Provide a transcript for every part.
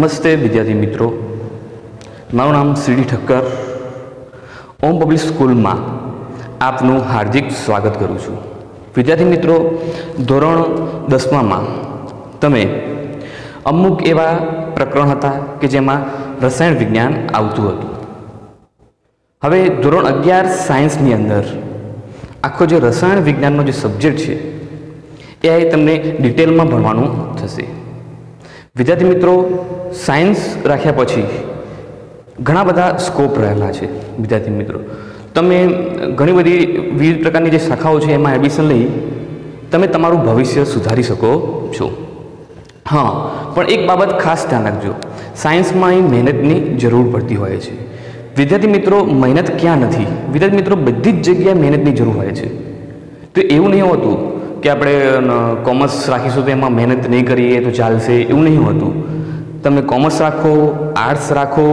નમસ્તે વિદ્યાર્થી મિત્રો, મારું નામ સીડી ઠક્કર. ઓમ પબ્લિક સ્કૂલમાં આપનું હાર્દિક સ્વાગત કરું છું. વિદ્યાર્થી મિત્રો, ધોરણ 10માં તમે અમુક એવા પ્રકરણ હતા કે જેમાં રસાયણ વિજ્ઞાન આવતું હતું. હવે ધોરણ 11 સાયન્સની અંદર આખો જે રસાયણ વિજ્ઞાનનો જે સબ્જેક્ટ છે એ તમને ડિટેલમાં ભણવાનું થશે. વિદ્યાર્થી મિત્રો, સાયન્સ રાખ્યા પછી ઘણા બધા સ્કોપ રહેલા છે. વિદ્યાર્થી મિત્રો, તમે ઘણી બધી વિવિધ પ્રકારની જે શાખાઓ છે એમાં એડમિશન લઈ તમે તમારું ભવિષ્ય સુધારી શકો છો. હા, પણ એક બાબત ખાસ ધ્યાન રાખજો, સાયન્સમાં મહેનતની જરૂર પડતી હોય છે. વિદ્યાર્થી મિત્રો, મહેનત ક્યાં નથી? વિદ્યાર્થી મિત્રો, બધી જ જગ્યાએ મહેનતની જરૂર હોય છે. તો એવું નહીં હોતું કે આપણે કોમર્સ રાખીશું તો એમાં મહેનત નહીં કરીએ તો ચાલશે, એવું નહીં હોતું. તમે કોમર્સ રાખો, આર્ટ્સ રાખો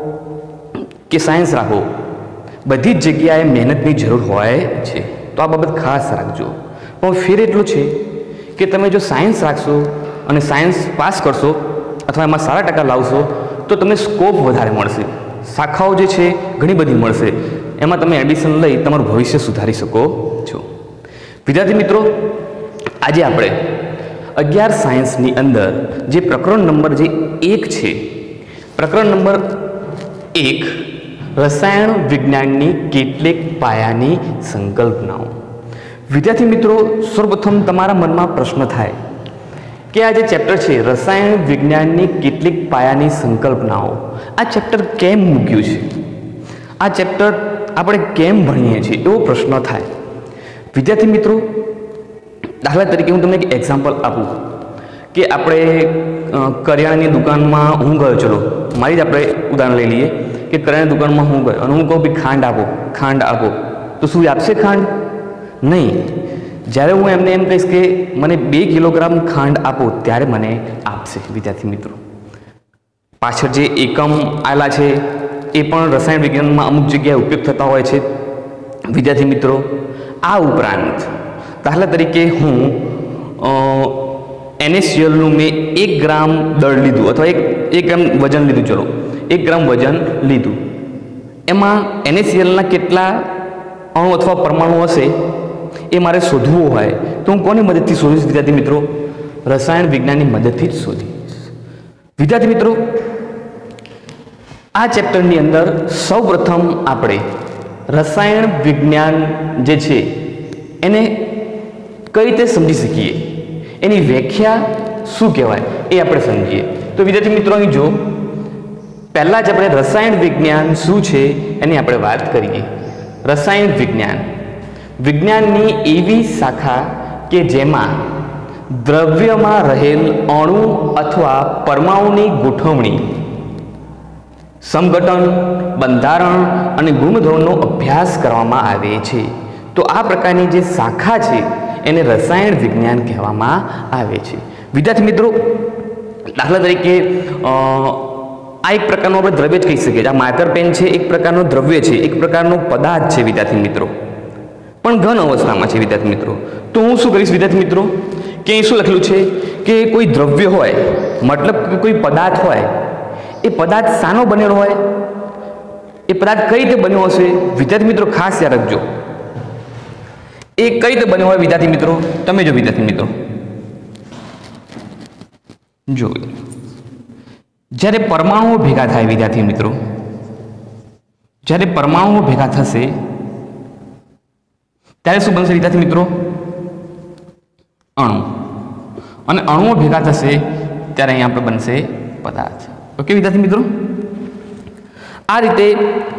કે સાયન્સ રાખો, બધી જ જગ્યાએ મહેનતની જરૂર હોય છે. તો આ બાબત ખાસ રાખજો. પણ ફેર એટલું છે કે તમે જો સાયન્સ રાખશો અને સાયન્સ પાસ કરશો અથવા એમાં સારા ટકા લાવશો તો તમને સ્કોપ વધારે મળશે, શાખાઓ જે છે ઘણી બધી મળશે, એમાં તમે એડમિશન લઈ તમારું ભવિષ્ય સુધારી શકો છો. વિદ્યાર્થી મિત્રો, આજે આપણે 11 સાયન્સની અંદર જે પ્રકરણ નંબર જે 1 છે, પ્રકરણ નંબર 1, રસાયણ વિજ્ઞાનની કેટલીક પાયાની સંકલ્પનાઓ. વિદ્યાર્થી મિત્રો, સર્વપ્રથમ તમારા મનમાં પ્રશ્ન થાય કે આ જે ચેપ્ટર છે રસાયણ વિજ્ઞાનની કેટલીક પાયાની સંકલ્પનાઓ, આ ચેપ્ટર કેમ મૂક્યું છે, આ ચેપ્ટર આપણે કેમ ભણીએ છીએ, એવો પ્રશ્ન થાય. વિદ્યાર્થી મિત્રો, દાખલા તરીકે હું તમને એક એક્ઝામ્પલ આપું કે આપણે કરિયાણાની દુકાનમાં હું ગયો, ચલો મારી જ આપણે ઉદાહરણ લઈ લઈએ કે કરિયાણાની દુકાનમાં હું ગયો અને હું કહું ભાઈ ખાંડ આપો, તો શું આપશે ખાંડ? નહીં. જ્યારે હું એમને એમ કહીશ કે મને 2 કિલોગ્રામ ખાંડ આપો ત્યારે મને આપશે. વિદ્યાર્થી મિત્રો, પાછળ જે એકમ આવેલા છે એ પણ રસાયણ વિજ્ઞાનમાં અમુક જગ્યાએ ઉપયોગ થતા હોય છે. વિદ્યાર્થી મિત્રો, આ ઉપરાંત દાખલા તરીકે હું NaClનું મેં 1 ગ્રામ દળ લીધું અથવા 1 ગ્રામ વજન લીધું, ચલો 1 ગ્રામ વજન લીધું, એમાં NaClના કેટલા અણુ અથવા પરમાણુ હશે એ મારે શોધવું હોય તો હું કોની મદદથી શોધીશ? વિદ્યાર્થી મિત્રો, રસાયણ વિજ્ઞાનની મદદથી જ શોધીશ. વિદ્યાર્થી મિત્રો, આ ચેપ્ટરની અંદર સૌપ્રથમ આપણે રસાયણ વિજ્ઞાન જે છે એને કઈ રીતે સમજી શકીએ, એની વ્યાખ્યા શું કહેવાય એ આપણે સમજીએ. તો વિદ્યાર્થી મિત્રો, અહીં જો પહેલાં જ આપણે રસાયણ વિજ્ઞાન શું છે એની આપણે વાત કરીએ. રસાયણ વિજ્ઞાન વિજ્ઞાનની એવી શાખા કે જેમાં દ્રવ્યમાં રહેલ અણુ અથવા પરમાણુની ગોઠવણી, સમઘટન, બંધારણ અને ગુણધર્મોનો અભ્યાસ કરવામાં આવે છે. તો આ પ્રકારની જે શાખા છે એને રસાયણ વિજ્ઞાન કહેવામાં આવે છે. વિદ્યાર્થી મિત્રો, દાખલા તરીકે આ એક પ્રકારનો આપણે દ્રવ્ય જ કહી શકીએ. આ માર્કર પેન છે, એક પ્રકારનો દ્રવ્ય છે, એક પ્રકારનો પદાર્થ છે. વિદ્યાર્થી મિત્રો, પણ ઘન અવસ્થામાં છે. વિદ્યાર્થી મિત્રો, તો હું શું કરીશ? વિદ્યાર્થી મિત્રો, કે અહીં શું લખેલું છે કે કોઈ દ્રવ્ય હોય, મતલબ કે કોઈ પદાર્થ હોય, એ પદાર્થ શાનો બનેલો હોય, એ પદાર્થ કઈ રીતે બન્યો હશે? વિદ્યાર્થી મિત્રો, ખાસ યાદ રાખજો, એ કઈ રીતે બન્યો હોય. વિદ્યાર્થી મિત્રો, તમે જો વિદ્યાર્થી મિત્રો, જો જ્યારે પરમાણુઓ ભેગા થાય, વિદ્યાર્થી મિત્રો, જ્યારે પરમાણુઓ ભેગા થશે ત્યારે શું બનશે? વિદ્યાર્થી મિત્રો, અણુ, અને અણુઓ ભેગા થશે ત્યારે અહીંયા આપણે બનશે પદાર્થ. ઓકે વિદ્યાર્થી મિત્રો, આ રીતે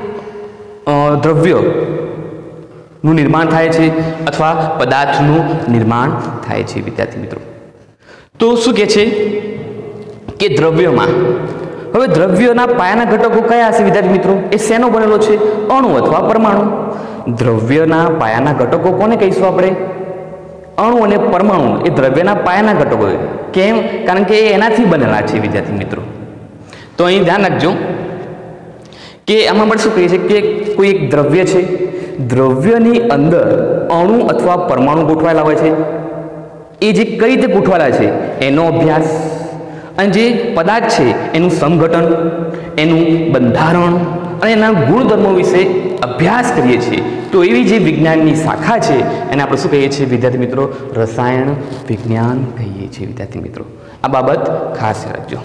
દ્રવ્યનું નિર્માણ થાય છે અથવા પદાર્થનું નિર્માણ થાય છે. વિદ્યાર્થી મિત્રો, તો શું કહે છે કે દ્રવ્યમાં, હવે દ્રવ્યના પાયાના ઘટકો કયા હશે? વિદ્યાર્થી મિત્રો, એ શેનો બનેલો છે? અણુ અથવા પરમાણુ. દ્રવ્યના પાયાના ઘટકો કોને કહીશું આપણે? અણુ અને પરમાણુ એ દ્રવ્યના પાયાના ઘટકો. કેમ? કારણ કે એ એનાથી બનેલા છે. વિદ્યાર્થી મિત્રો, તો અહીં ધ્યાન રાખજો કે આમાં આપણે શું કહીએ છીએ કે કોઈ એક દ્રવ્ય છે, દ્રવ્યની અંદર અણુ અથવા પરમાણુ ગોઠવાયેલા હોય છે. એ જે કઈ રીતે ગોઠવાયેલા છે એનો અભ્યાસ અને જે પદાર્થ છે એનું સમઘટન, એનું બંધારણ અને એના ગુણધર્મો વિશે અભ્યાસ કરીએ છીએ, તો એવી જે વિજ્ઞાનની શાખા છે એને આપણે શું કહીએ છીએ વિદ્યાર્થી મિત્રો? રસાયણ વિજ્ઞાન કહીએ છીએ વિદ્યાર્થી મિત્રો. આ બાબત ખાસ રાખજો.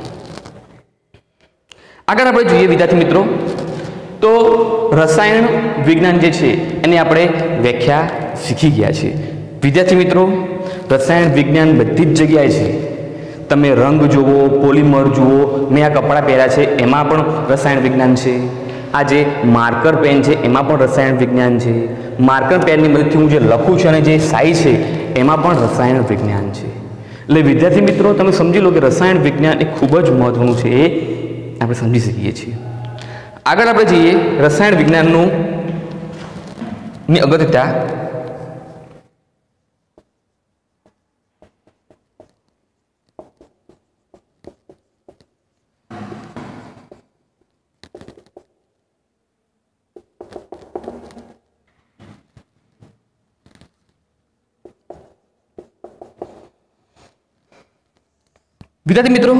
આગળ આપણે જોઈએ વિદ્યાર્થી મિત્રો, તો રસાયણ વિજ્ઞાન જે છે એની આપણે વ્યાખ્યા શીખી ગયા છે વિદ્યાર્થી મિત્રો. રસાયણ વિજ્ઞાન બધી જ જગ્યાએ છે. તમે રંગ જુઓ, પોલિમર જુઓ, મેં આ કપડાં પહેર્યા છે એમાં પણ રસાયણ વિજ્ઞાન છે. આ જે માર્કર પેન છે એમાં પણ રસાયણ વિજ્ઞાન છે. માર્કર પેનની મદદથી હું જે લખું છું અને જે શાઈ છે એમાં પણ રસાયણ વિજ્ઞાન છે. એટલે વિદ્યાર્થી મિત્રો તમે સમજી લો કે રસાયણ વિજ્ઞાન એ ખૂબ જ મહત્વનું છે, એ આપણે સમજી શકીએ છીએ. આગળ આપણે જઈએ રસાયણ વિજ્ઞાનનું અગત્યતા. વિદ્યાર્થી મિત્રો,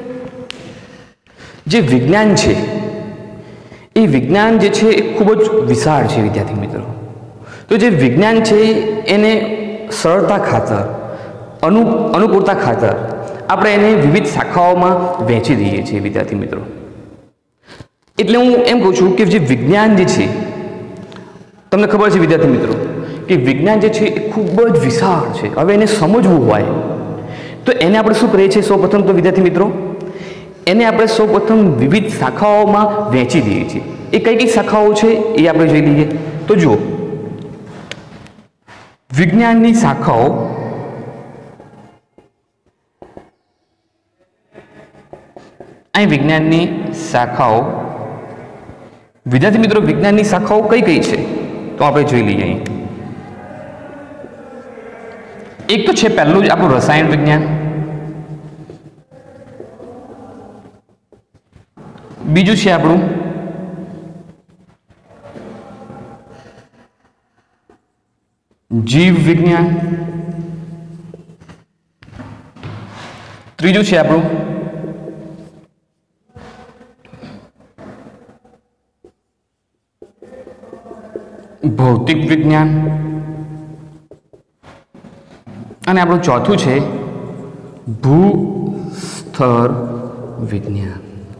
જે વિજ્ઞાન છે એ વિજ્ઞાન જે છે એ ખૂબ જ વિશાળ છે વિદ્યાર્થી મિત્રો. તો જે વિજ્ઞાન છે એને સરળતા ખાતર, અનુકૂળતા ખાતર આપણે એને વિવિધ શાખાઓમાં વહેંચી દઈએ છીએ વિદ્યાર્થી મિત્રો. એટલે હું એમ કહું છું કે જે વિજ્ઞાન જે છે, તમને ખબર છે વિદ્યાર્થી મિત્રો કે વિજ્ઞાન જે છે એ ખૂબ જ વિશાળ છે. હવે એને સમજવું હોય તો એને આપણે શું કરીએ છીએ? સૌપ્રથમ તો વિદ્યાર્થી મિત્રો એને આપણે સૌપ્રથમ વિવિધ શાખાઓમાં વહેંચી દઈએ છીએ. એ કઈ કઈ શાખાઓ છે એ આપણે જોઈ લઈએ. તો જુઓ, વિજ્ઞાનની શાખાઓ અહીં વિજ્ઞાનની શાખાઓ વિદ્યાર્થી મિત્રો વિજ્ઞાનની શાખાઓ કઈ કઈ છે તો આપણે જોઈ લઈએ. અહીં એક તો છે પહેલું જ આપણું રસાયણ વિજ્ઞાન, બીજું છે આપણું જીવ વિજ્ઞાન, ત્રીજું છે આપણું ભૌતિક વિજ્ઞાન અને આપણું ચોથું છે ભૂસ્તર વિજ્ઞાન.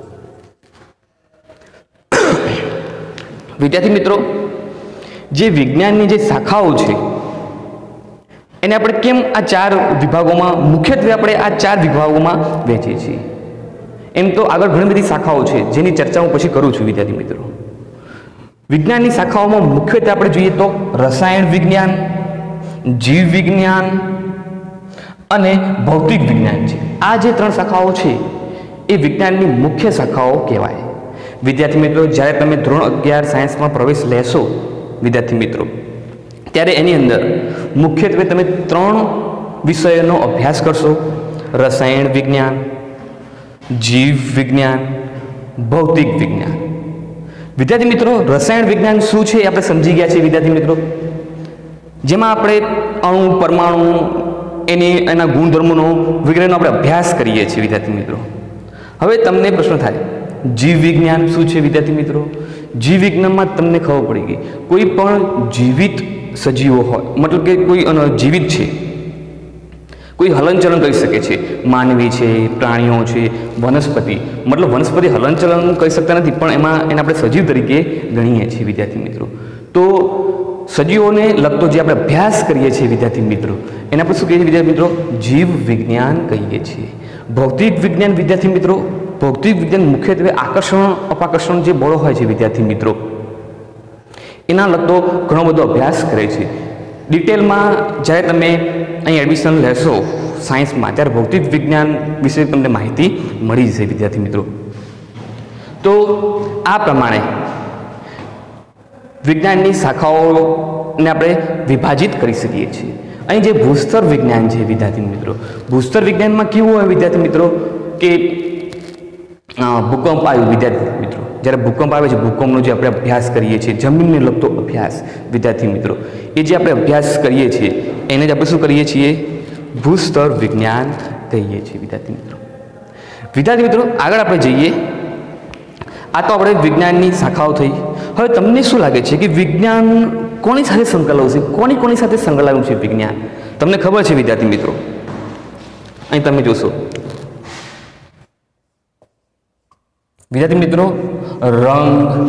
વિદ્યાર્થી મિત્રો, જે વિજ્ઞાનની જે શાખાઓ છે એને આપણે કેમ આ ચાર વિભાગોમાં, મુખ્યત્વે આપણે આ ચાર વિભાગોમાં વહેંચીએ છીએ? એમ તો આગળ ઘણી બધી શાખાઓ છે જેની ચર્ચા હું પછી કરું છું વિદ્યાર્થી મિત્રો. વિજ્ઞાનની શાખાઓમાં મુખ્યત્વે આપણે જોઈએ તો રસાયણ વિજ્ઞાન, જીવ વિજ્ઞાન અને ભૌતિક વિજ્ઞાન છે. આ જે ત્રણ શાખાઓ છે એ વિજ્ઞાનની મુખ્ય શાખાઓ કહેવાય. વિદ્યાર્થી મિત્રો, જ્યારે તમે ધોરણ 11 સાયન્સમાં પ્રવેશ લેશો વિદ્યાર્થી મિત્રો, ત્યારે એની અંદર મુખ્યત્વે તમે 3 વિષયોનો અભ્યાસ કરશો: રસાયણ વિજ્ઞાન, જીવ વિજ્ઞાન, ભૌતિક વિજ્ઞાન. વિદ્યાર્થી મિત્રો, રસાયણ વિજ્ઞાન શું છે એ આપણે સમજી ગયા છીએ વિદ્યાર્થી મિત્રો, જેમાં આપણે અણુ, પરમાણુ, એના ગુણધર્મોનો વગેરેનો આપણે અભ્યાસ કરીએ છીએ વિદ્યાર્થી મિત્રો. હવે તમને પ્રશ્ન થાય, જીવ વિજ્ઞાન શું છે વિદ્યાર્થી મિત્રો? જીવ વિજ્ઞાનમાં તમને ખબર પડી ગઈ, કોઈ પણ જીવિત સજીવો હોય, મતલબ કે કોઈ જીવિત છે, કોઈ હલનચલન કરી શકે છે, માનવી છે, પ્રાણીઓ છે, વનસ્પતિ, મતલબ વનસ્પતિ હલનચલન કરી શકતા નથી પણ એને આપણે સજીવ તરીકે ગણીએ છીએ વિદ્યાર્થી મિત્રો. તો સજીવોને લગતો જે આપણે અભ્યાસ કરીએ છીએ વિદ્યાર્થી મિત્રો, એને આપણે શું કહીએ છીએ વિદ્યાર્થી મિત્રો? જીવ વિજ્ઞાન કહીએ છીએ. ભૌતિક વિજ્ઞાન વિદ્યાર્થી મિત્રો, ભૌતિક વિજ્ઞાન મુખ્યત્વે આકર્ષણ અપાકર્ષણ જે બળો હોય છે વિદ્યાર્થી મિત્રો, એના લગતો ઘણો બધો અભ્યાસ કરે છે. ડિટેલમાં જ્યારે તમે અહીં એડમિશન લેશો સાયન્સમાં, ત્યારે ભૌતિક વિજ્ઞાન વિશે તમને માહિતી મળી જશે વિદ્યાર્થી મિત્રો. તો આ પ્રમાણે વિજ્ઞાનની શાખાઓને આપણે વિભાજિત કરી શકીએ છીએ. અહીં જે ભૂસ્તર વિજ્ઞાન છે વિદ્યાર્થી મિત્રો, ભૂસ્તર વિજ્ઞાનમાં કેવું હોય વિદ્યાર્થી મિત્રો કે ભૂકંપ આવ્યો વિદ્યાર્થી મિત્રો, જ્યારે ભૂકંપ આવે છે, ભૂકંપનો જે આપણે અભ્યાસ કરીએ છીએ, જમીનને લગતો અભ્યાસ વિદ્યાર્થી મિત્રો, એ જે આપણે અભ્યાસ કરીએ છીએ એને જ આપણે શું કરીએ છીએ? ભૂસ્તર વિજ્ઞાન કહીએ છીએ વિદ્યાર્થી મિત્રો. વિદ્યાર્થી મિત્રો આગળ આપણે જઈએ. આ તો આપણે વિજ્ઞાનની શાખાઓ થઈ. હવે તમને શું લાગે છે કે વિજ્ઞાન કોની સાથે સંકળાયેલું છે? કોની સાથે સંકળાયેલું છે વિજ્ઞાન? તમને ખબર છે વિદ્યાર્થી મિત્રો? અહીં તમે જોશો વિદ્યાર્થી મિત્રો, રંગ,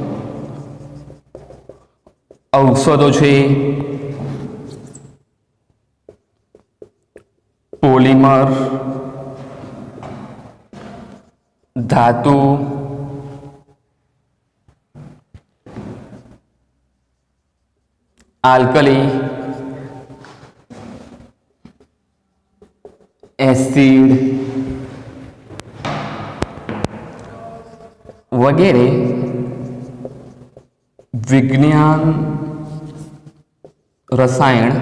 ઔષધો છે, પોલિમર, ધાતુ, આલ્કલી, એસિડ વગેરે વિજ્ઞાન, રસાયણ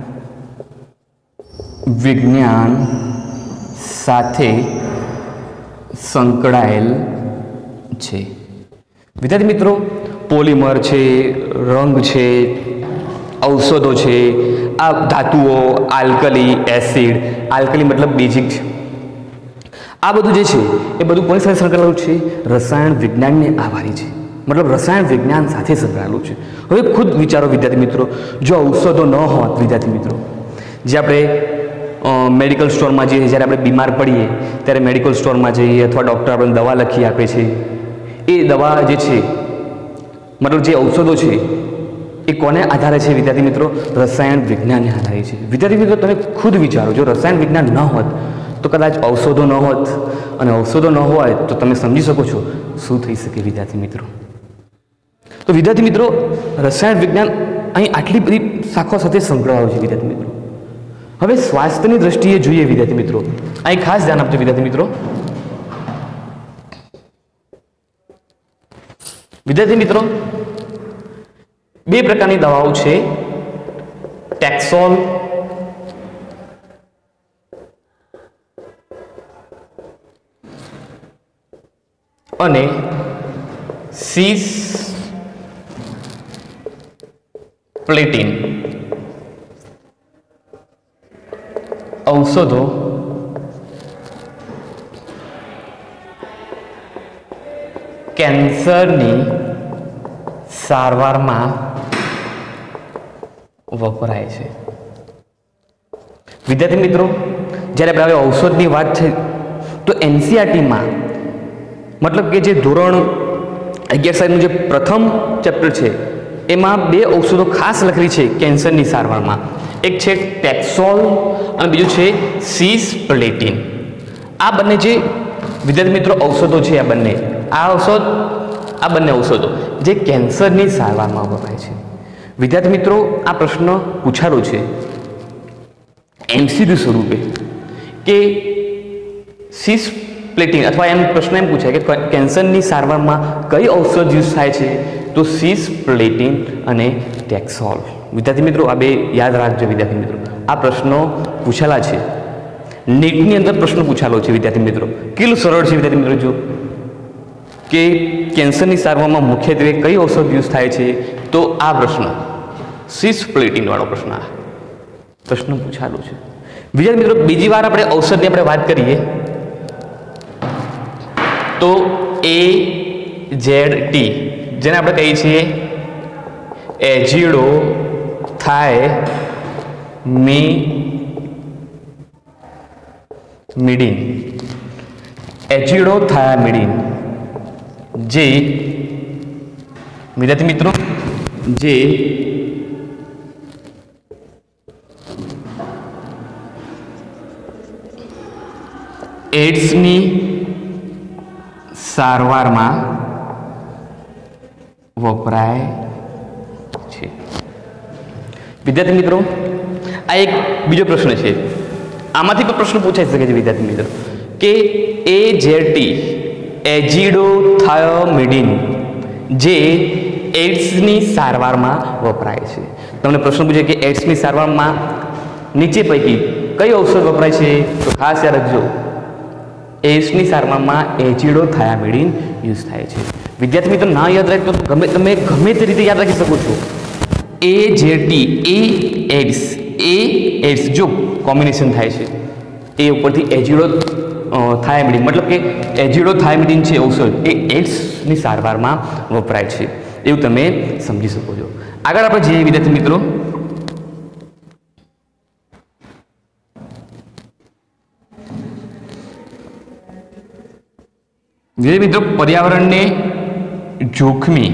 વિજ્ઞાન સાથે સંકળાયેલ છે. વિદ્યાર્થી મિત્રો, પોલિમર છે, રંગ છે, ઔષધો છે, આ ધાતુઓ, આલ્કલી, એસિડ, આલ્કલી મતલબ બેઝિક છે, આ બધું જે છે એ બધું કોની સાથે સંકળાયેલું છે? રસાયણ વિજ્ઞાનને આભારી છે, મતલબ રસાયણ વિજ્ઞાન સાથે સંકળાયેલું છે. હવે ખુદ વિચારો વિદ્યાર્થી મિત્રો, જો ઔષધો ન હોત વિદ્યાર્થી મિત્રો, જે આપણે મેડિકલ સ્ટોરમાં જઈએ, જ્યારે આપણે બીમાર પડીએ ત્યારે મેડિકલ સ્ટોરમાં જઈએ અથવા ડૉક્ટર આપણને દવા લખી આપે છે, એ દવા જે છે મતલબ જે ઔષધો છે એ કોને આધારે છે વિદ્યાર્થી મિત્રો? રસાયણ વિજ્ઞાનને આધારે છે. વિદ્યાર્થી મિત્રો તમે ખુદ વિચારો, જો રસાયણ વિજ્ઞાન ન હોત તો કદાચ ઔષધો ન હોત, અને ઔષધો ન હોય તો તમે સમજી શકો છો શું થઈ શકે વિદ્યાર્થી મિત્રો. તો વિદ્યાર્થી મિત્રો, રસાયણ વિજ્ઞાન અહીં આટલી બધી શાખાઓ સાથે સંકળાયેલું છે વિદ્યાર્થી મિત્રો. હવે સ્વાસ્થ્યની દ્રષ્ટિએ જોઈએ વિદ્યાર્થી મિત્રો, અહીં ખાસ ધ્યાન આપજો વિદ્યાર્થી મિત્રો. વિદ્યાર્થી મિત્રો, બે પ્રકારની દવાઓ છે, ટેક્સોલ અને સિસ્પ્લેટિન. ઔષધો કેન્સરની સારવારમાં વપરાય છે. વિદ્યાર્થી મિત્રો, જ્યારે આપણે ઔષધની વાત છે તો એનસીઈઆરટીમાં મતલબ કે જે ધોરણ 11 સાહેબનું જે પ્રથમ ચેપ્ટર છે એમાં બે ઔષધો ખાસ લખેલી છે કેન્સરની સારવારમાં. એક છે ટેક્સોલ અને બીજું છે સિસ્પ્લેટિન. આ બંને જે વિદ્યાર્થી મિત્રો ઔષધો છે, આ બંને ઔષધો જે કેન્સરની સારવારમાં વપરાય છે. વિદ્યાર્થી મિત્રો, આ પ્રશ્ન પૂછાયો છે એમસીક્યુ સ્વરૂપે કે સિસ્પ્લેટિન અથવા એમ પ્રશ્ન એમ પૂછાય કે કેન્સરની સારવારમાં કઈ ઔષધ યુઝ થાય છે? તો સિસ્પ્લેટિન અને ટેક્સોલ. વિદ્યાર્થી મિત્રો, આ બે યાદ રાખજો વિદ્યાર્થી મિત્રો, આ પ્રશ્નો પૂછેલા છે નીટની અંદર. પ્રશ્ન પૂછાયેલો છે વિદ્યાર્થી મિત્રો, કેટલું સરળ છે વિદ્યાર્થી મિત્રો. જો કે કેન્સરની સારવારમાં મુખ્યત્વે કઈ ઔષધ યુઝ થાય છે? તો આ પ્રશ્ન સિસ્પ્લેટિન વાળો પ્રશ્ન પૂછાયેલો છે વિદ્યાર્થી મિત્રો. બીજી વાર આપણે ઔષધની આપણે વાત કરીએ તો AZT, જેને આપણે કહીએ છીએ એઝિડોથાયામિડીન, જે વિદ્યાર્થી મિત્રો જે એડ્સની સારવારમાં વપરાય છે. વિદ્યાર્થી મિત્રો, આ એક બીજો પ્રશ્ન છે, આમાંથી પણ પ્રશ્ન પૂછાઈ શકે છે વિદ્યાર્થી મિત્રો કે AZT એઝિડોથાયામિડીન જે એડ્સની સારવારમાં વપરાય છે. તમને પ્રશ્ન પૂછે કે એડ્સની સારવારમાં નીચે પૈકી કઈ ઔષધ વપરાય છે? તો ખાસ યાદ રાખજો, એડ્સની સારવારમાં એઝિડોથાયામિડીન યુઝ થાય છે. વિદ્યાર્થી મિત્રો, ના યાદ રાખો તો તમે ગમે તે રીતે યાદ રાખી શકો છો. AZT એડ્સ જો કોમ્બિનેશન થાય છે, એ ઉપરથી થાયમિડિન મતલબ કે એઝિડોથાયમિડિન છે ઔષધ એ એડ્સની સારવારમાં વપરાય છે, એવું તમે સમજી શકો છો. આગળ આપણે જઈએ વિદ્યાર્થી મિત્રો. વિદ્યાર્થી મિત્રો, પર્યાવરણને જોખમી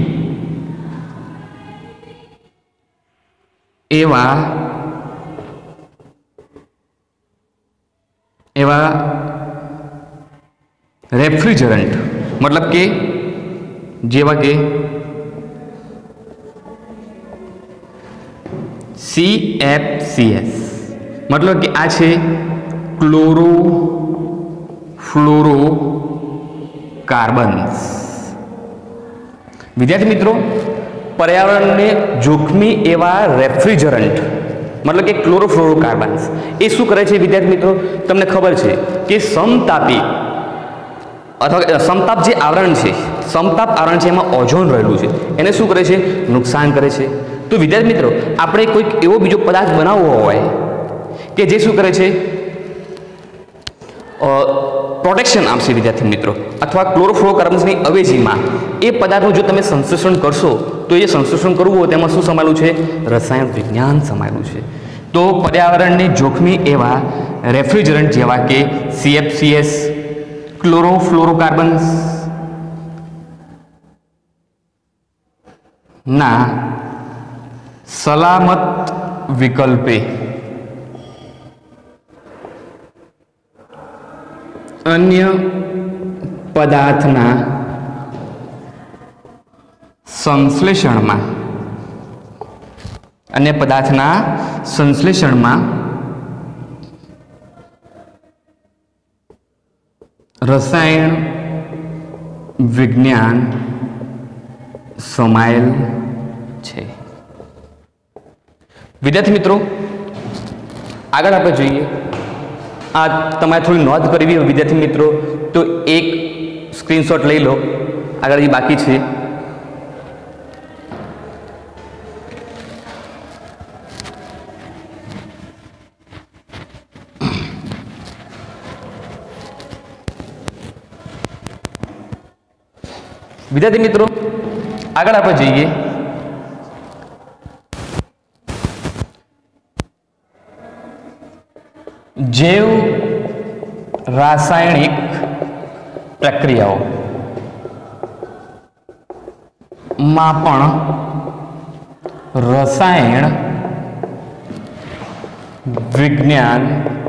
એવા રેફ્રિજરન્ટ મતલબ કે જેવા કે CFCs મતલબ કે આ છે ક્લોરોફ્લોરોકાર્બન્સ. વિદ્યાર્થી મિત્રો, પર્યાવરણને જોખમી એવા રેફ્રિજરન્ટ મતલબ કે ક્લોરોફ્લોરોકાર્બન્સ એ શું કરે છે વિદ્યાર્થી મિત્રો? તમને ખબર છે કે સમતાપી અથવા સમતાપ જે આવરણ છે, સમતાપ આવરણ છે એમાં ઓઝોન રહેલું છે, એને શું કરે છે? નુકસાન કરે છે. તો વિદ્યાર્થી મિત્રો, આપણે કોઈક એવો બીજો પદાર્થ બનાવવો હોય કે જે શું કરે છે? પ્રોટેક્શન આપશે વિદ્યાર્થી મિત્રો, અથવા ક્લોરોફ્લોરોકાર્બન્સની અવેજીમાં એ પદાર્થનું જો તમે સંશ્લેષણ કરશો તો એ સંશ્લેષણ કરવું હોય તેમાં શું સમાયેલું છે? રસાયણ વિજ્ઞાન સમાયેલું છે. તો પર્યાવરણને જોખમી એવા રેફ્રિજરન્ટ જેવા કે CFCs, ક્લોરોફ્લોરોકાર્બન્સ ના સલામત વિકલ્પે અન્ય પદાર્થના સંશ્લેષણમાં રસાયણ વિજ્ઞાન સમાયેલ છે. વિદ્યાર્થી મિત્રો, આગળ આપણે જોઈએ. આ તમારે થોડી નોંધ કરવી હોય વિદ્યાર્થી મિત્રો તો એક સ્ક્રીનશોટ લઈ લો. આગળ જે બાકી છે વિદ્યાર્થી મિત્રો, આગળ આપણે જઈએ. જૈવ રાસાયણિક પ્રક્રિયાઓ માં પણ રસાયણ વિજ્ઞાન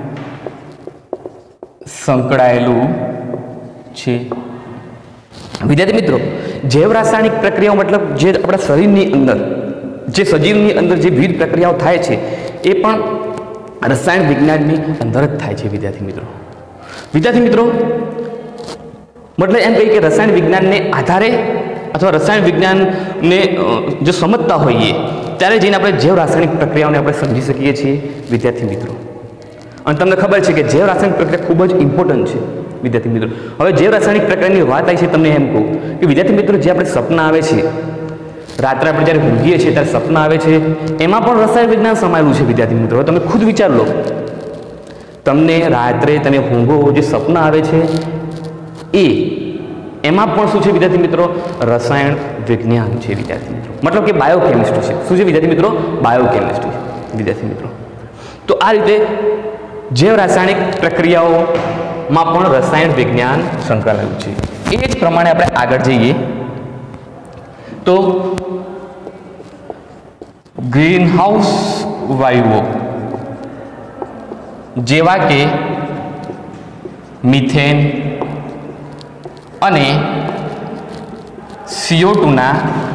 સંકળાયેલું છે. વિદ્યાર્થી મિત્રો, જૈવ રાસાયણિક પ્રક્રિયાઓ મતલબ જે આપણા શરીરની અંદર, જે સજીવની અંદર જે વિવિધ પ્રક્રિયાઓ થાય છે એ પણ રસાયણ વિજ્ઞાનની અંદર જ થાય છે. વિદ્યાર્થી મિત્રો મતલબ એમ કહીએ કે રસાયણ વિજ્ઞાનને આધારે અથવા રસાયણ વિજ્ઞાનને જો સમજતા હોઈએ ત્યારે જઈને આપણે જૈવ રાસાયણિક પ્રક્રિયાઓને આપણે સમજી શકીએ છીએ. વિદ્યાર્થી મિત્રો, અને તમને ખબર છે કે જૈવ રાસાયણિક પ્રક્રિયા ખૂબ જ ઇમ્પોર્ટન્ટ છે. વિદ્યાર્થી મિત્રો, હવે જૈવ રાસાયણિક પ્રક્રિયાની વાત આવી છે, તમને એમ કહું કે વિદ્યાર્થી મિત્રો, જે આપણે સપના આવે છે, રાત્રે આપણે જ્યારે ઊંઘીએ છીએ ત્યારે સપના આવે છે, એમાં પણ રસાયણ વિજ્ઞાન સમાયેલું છે. વિદ્યાર્થી મિત્રો, તમે ખુદ વિચાર લો, તમને રાત્રે તમે ઊંઘો જે સપના આવે છે એમાં પણ શું છે વિદ્યાર્થી મિત્રો? રસાયણ વિજ્ઞાન છે. વિદ્યાર્થી મિત્રો, મતલબ કે બાયોકેમિસ્ટ્રી છે. શું છે વિદ્યાર્થી મિત્રો? બાયોકેમિસ્ટ્રી. વિદ્યાર્થી મિત્રો, તો આ રીતે જૈવ રાસાયણિક પ્રક્રિયાઓમાં પણ રસાયણ વિજ્ઞાન સંકળાયેલું છે. એ જ પ્રમાણે આપણે આગળ જઈએ તો ગ્રીનહાઉસ વાયુઓ જેવા કે મિથેન અને CO2 ના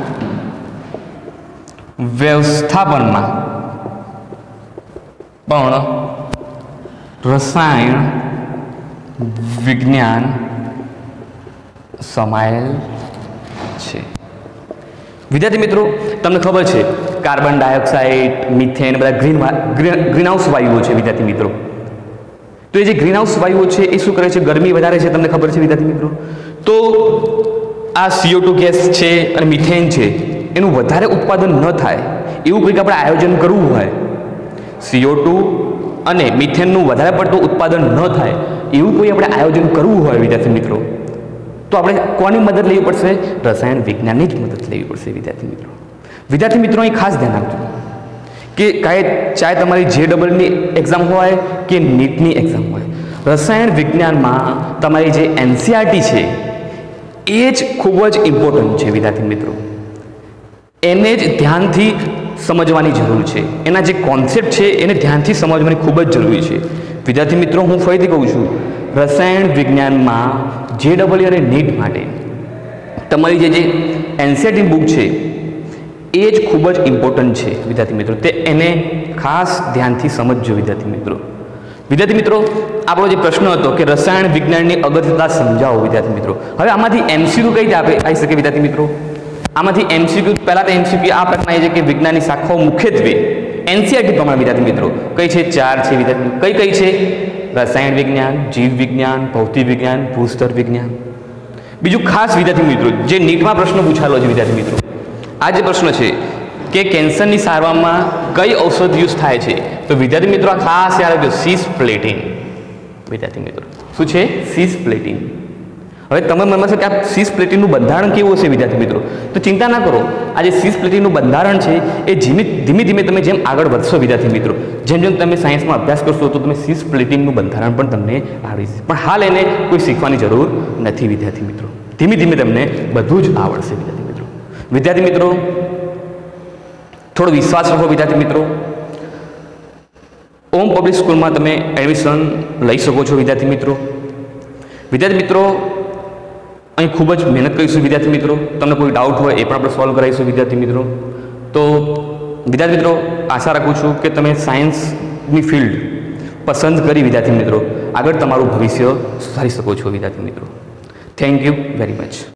વ્યવસ્થાપનમાં પણ રસાયણ વિજ્ઞાન સમાયેલ છે. વિદ્યાર્થી મિત્રો, તમને ખબર છે કાર્બન ડાયોક્સાઇડ, મિથેન બધા ગ્રીનહાઉસ વાયુઓ છે. વિદ્યાર્થી મિત્રો, તો એ જે ગ્રીનહાઉસ વાયુઓ છે એ શું કરે છે? ગરમી વધારે છે. તમને ખબર છે વિદ્યાર્થી મિત્રો? તો આ CO2 ગેસ છે અને મિથેન છે એનું વધારે ઉત્પાદન ન થાય એવું કંઈક આપણે આયોજન કરવું હોય, CO2 અને મિથેનનું વધારે પડતું ઉત્પાદન ન થાય એવું કોઈ આપણે આયોજન કરવું હોય વિદ્યાર્થી મિત્રો, તો આપણે કોની મદદ લેવી પડશે? રસાયણ વિજ્ઞાનની જ મદદ લેવી પડશે વિદ્યાર્થી મિત્રો. વિદ્યાર્થી મિત્રો અહીં ખાસ ધ્યાન આપજો કે ચાહે તમારી JEEની એક્ઝામ હોય કે નીટની એક્ઝામ હોય, રસાયણ વિજ્ઞાનમાં તમારી જે NCERT છે એ જ ખૂબ જ ઇમ્પોર્ટન્ટ છે વિદ્યાર્થી મિત્રો. એને જ ધ્યાનથી સમજવાની જરૂર છે. એના જે કોન્સેપ્ટ છે એને ધ્યાનથી સમજવાની ખૂબ જ જરૂરી છે વિદ્યાર્થી મિત્રો. હું ફરીથી કહું છું, રસાયણ વિજ્ઞાનમાં JEE અને નીટ માટે તમારી જે NCERT બુક છે એ જ ખૂબ જ ઇમ્પોર્ટન્ટ છે વિદ્યાર્થી મિત્રો. તે એને ખાસ ધ્યાનથી સમજજો વિદ્યાર્થી મિત્રો. વિદ્યાર્થી મિત્રો, આપણો જે પ્રશ્ન હતો કે રસાયણ વિજ્ઞાનની અગત્યતા સમજાવો વિદ્યાર્થી મિત્રો. હવે આમાંથી MCQ કઈ રીતે આવી શકે વિદ્યાર્થી મિત્રો? આમાંથી MCQ પહેલા તો MCQ આ પ્રકારના છે કે વિજ્ઞાનની શાખાઓ મુખ્યત્વે NCERT પ્રમાણે વિદ્યાર્થી મિત્રો કઈ છે? 4 છે વિદ્યાર્થી. કઈ છે? રસાયણ વિજ્ઞાન, જીવ વિજ્ઞાન, ભૌતિક વિજ્ઞાન, ભૂસ્તર વિજ્ઞાન. બીજું ખાસ વિદ્યાર્થી મિત્રો, જે નીટમાં પ્રશ્ન પૂછાયેલો છે વિદ્યાર્થી મિત્રો, આ જે પ્રશ્ન છે કે કેન્સરની સારવારમાં કઈ ઔષધ યુઝ થાય છે? તો વિદ્યાર્થી મિત્રો આ ખાસ યાદ રાખજો, સિસ્પ્લેટિન. વિદ્યાર્થી મિત્રો શું છે? સિસ્પ્લેટિન. હવે તમે મનમાં છે કે આ સિસ્પ્લેટિનનું બંધારણ કેવું હશે વિદ્યાર્થી મિત્રો? તો ચિંતા ના કરો, આ જે સિસ્પ્લેટિનનું બંધારણ છે એ ધીમે ધીમે તમે જેમ આગળ વધશો વિદ્યાર્થી મિત્રો, જેમ જેમ તમે સાયન્સમાં અભ્યાસ કરશો તો તમે સિસ્પ્લેટિનનું બંધારણ પણ તમને આવડી જશે. પણ હાલ એને કોઈ શીખવાની જરૂર નથી વિદ્યાર્થી મિત્રો. ધીમે ધીમે તમને બધું જ આવડશે વિદ્યાર્થી મિત્રો. વિદ્યાર્થી મિત્રો, થોડો વિશ્વાસ રાખો વિદ્યાર્થી મિત્રો. ઓમ પબ્લિક સ્કૂલમાં તમે એડમિશન લઈ શકો છો વિદ્યાર્થી મિત્રો. વિદ્યાર્થી મિત્રો, અહીં ખૂબ જ મહેનત કરીશું વિદ્યાર્થી મિત્રો. તમને કોઈ ડાઉટ હોય એ પણ આપણે સોલ્વ કરાવીશું વિદ્યાર્થી મિત્રો. તો વિદ્યાર્થી મિત્રો, આશા રાખું છું કે તમે સાયન્સની ફિલ્ડ પસંદ કરી વિદ્યાર્થી મિત્રો આગળ તમારું ભવિષ્ય સુધારી શકો છો વિદ્યાર્થી મિત્રો. Thank you very much.